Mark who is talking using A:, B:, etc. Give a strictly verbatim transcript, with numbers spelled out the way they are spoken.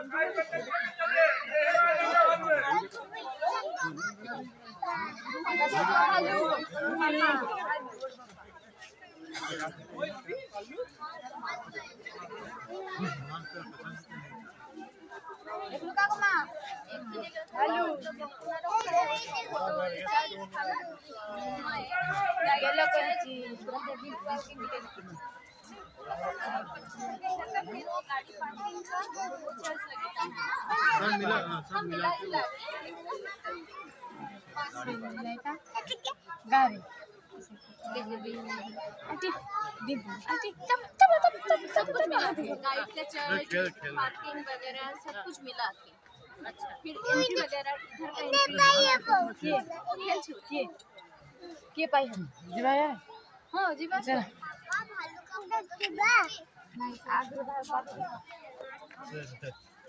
A: गाड़ी आंटी दीदी आंटी तब तब तब तब सब कुछ मिला के गाइड का चार्ज पार्किंग वगैरह सब कुछ मिला के। अच्छा फिर एंट्री वगैरह घर का एंट्री ये ये के पाई हम जीवा है हां जीवा आ भालू का जीवा नहीं आगे बाहर